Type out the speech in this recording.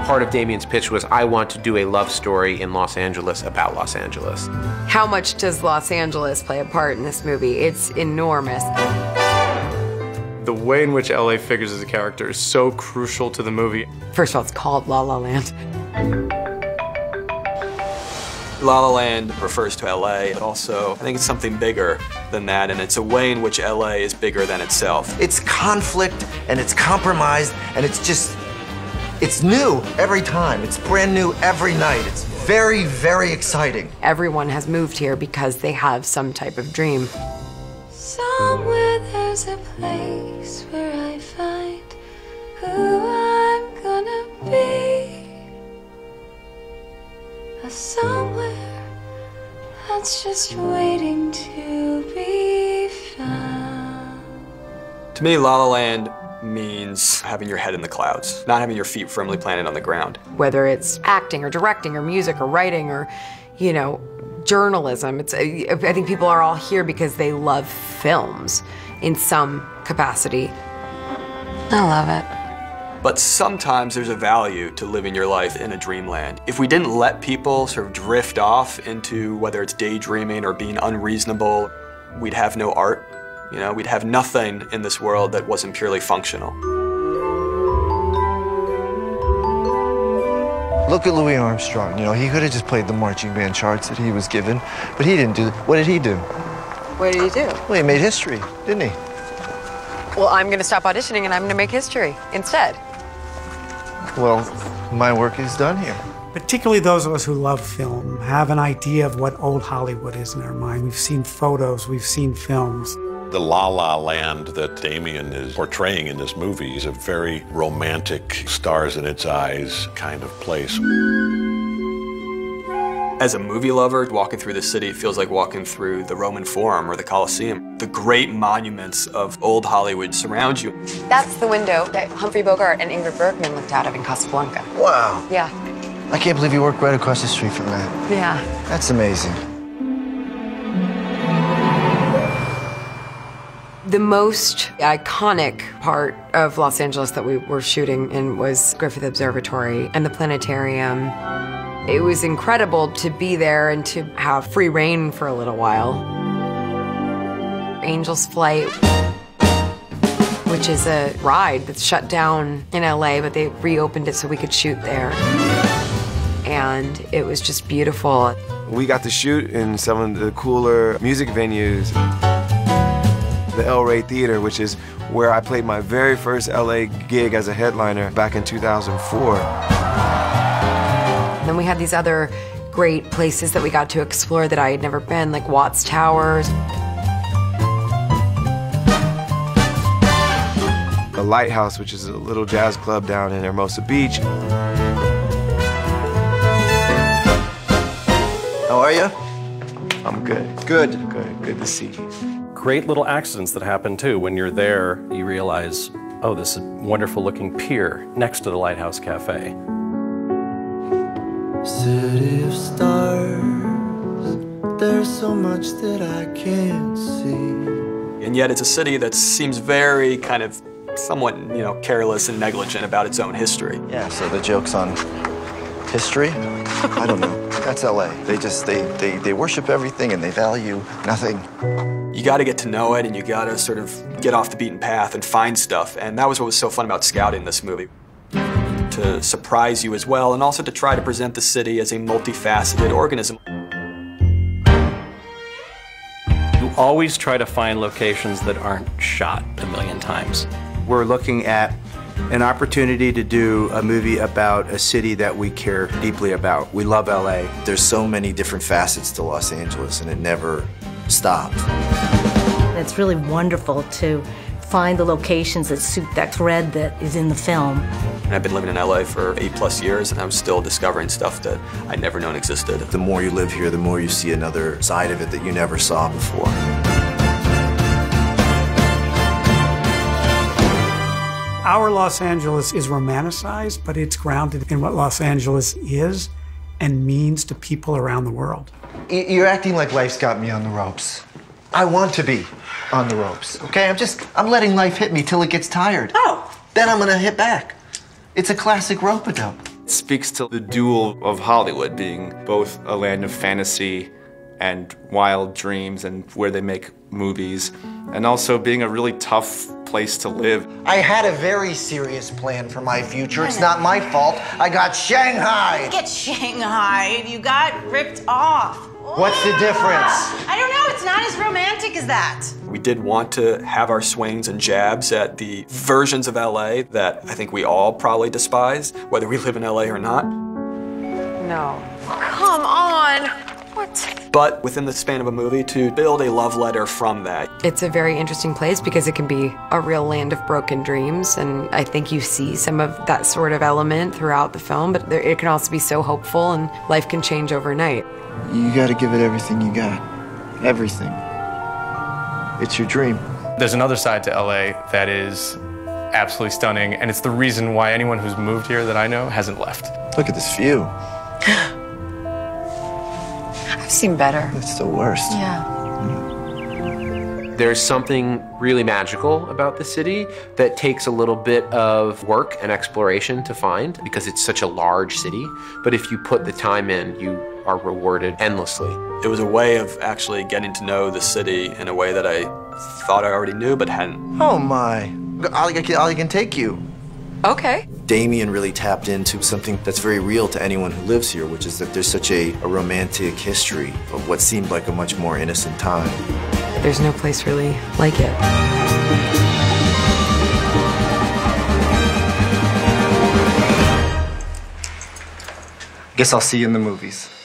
Part of Damien's pitch was, I want to do a love story in Los Angeles about Los Angeles. How much does Los Angeles play a part in this movie? It's enormous. The way in which LA figures as a character is so crucial to the movie. First of all, it's called La La Land. La La Land refers to LA, but also I think it's something bigger than that, and it's a way in which LA is bigger than itself. It's conflict, and it's compromised, and it's new every time. It's brand new every night. It's very, very exciting. Everyone has moved here because they have some type of dream. Somewhere there's a place where I find who I'm gonna be. A somewhere that's just waiting to be found. To me, La La Land means having your head in the clouds, not having your feet firmly planted on the ground. Whether it's acting or directing or music or writing or, you know, journalism, I think people are all here because they love films in some capacity. I love it. But sometimes there's a value to living your life in a dreamland. If we didn't let people sort of drift off into whether it's daydreaming or being unreasonable, we'd have no art. You know, we'd have nothing in this world that wasn't purely functional. Look at Louis Armstrong. You know, he could have just played the marching band charts that he was given, but he didn't do that. What did he do? What did he do? Well, he made history, didn't he? Well, I'm going to stop auditioning and I'm going to make history instead. Well, my work is done here. Particularly those of us who love film have an idea of what old Hollywood is in our mind. We've seen photos, we've seen films. The La La Land that Damien is portraying in this movie is a very romantic, stars in its eyes kind of place. As a movie lover, walking through the city feels like walking through the Roman Forum or the Colosseum. The great monuments of old Hollywood surround you. That's the window that Humphrey Bogart and Ingrid Bergman looked out of in Casablanca. Wow. Yeah. I can't believe you worked right across the street from that. Yeah. That's amazing. The most iconic part of Los Angeles that we were shooting in was Griffith Observatory and the planetarium. It was incredible to be there and to have free reign for a little while. Angel's Flight, which is a ride that's shut down in LA, but they reopened it so we could shoot there. And it was just beautiful. We got to shoot in some of the cooler music venues. The El Rey Theater, which is where I played my very first LA gig as a headliner back in 2004. And then we had these other great places that we got to explore that I had never been, like Watts Towers. The Lighthouse, which is a little jazz club down in Hermosa Beach. How are you? I'm good. Good. Good to see you. Great little accidents that happen too. When you're there, you realize, oh, this is a wonderful looking pier next to the Lighthouse Cafe. City of stars, there's so much that I can't see. And yet it's a city that seems very kind of somewhat, you know, careless and negligent about its own history. Yeah, so the joke's on history? I don't know. That's LA. They worship everything and they value nothing. You got to get to know it, and you got to sort of get off the beaten path and find stuff. And that was what was so fun about scouting this movie. To surprise you as well, and also to try to present the city as a multifaceted organism. You always try to find locations that aren't shot a million times. We're looking at an opportunity to do a movie about a city that we care deeply about. We love LA. There's so many different facets to Los Angeles, and it never stopped. It's really wonderful to find the locations that suit that thread that is in the film. And I've been living in LA for 8+ years, and I'm still discovering stuff that I'd never known existed. The more you live here, the more you see another side of it that you never saw before. Our Los Angeles is romanticized, but it's grounded in what Los Angeles is and means to people around the world. You're acting like life's got me on the ropes. I want to be on the ropes, okay? I'm letting life hit me till it gets tired. Oh. Then I'm gonna hit back. It's a classic rope-a-dope. It speaks to the duel of Hollywood being both a land of fantasy and wild dreams and where they make movies, and also being a really tough place to live. I had a very serious plan for my future. It's not my fault. I got Shanghai. You get Shanghai. You got ripped off. What's the difference? I don't know. It's not as romantic as that. We did want to have our swings and jabs at the versions of LA that I think we all probably despise, whether we live in LA or not. No. Come on. What? But within the span of a movie, to build a love letter from that. It's a very interesting place because it can be a real land of broken dreams, and I think you see some of that sort of element throughout the film, but it can also be so hopeful, and life can change overnight. You gotta give it everything you got. Everything. It's your dream. There's another side to LA that is absolutely stunning, and it's the reason why anyone who's moved here that I know hasn't left. Look at this view. I've seen better. It's the worst. Yeah. There's something really magical about the city that takes a little bit of work and exploration to find because it's such a large city. But if you put the time in, you are rewarded endlessly. It was a way of actually getting to know the city in a way that I thought I already knew but hadn't. Oh my. I can take you. Okay. Damien really tapped into something that's very real to anyone who lives here, which is that there's such a romantic history of what seemed like a much more innocent time. There's no place really like it. Guess I'll see you in the movies.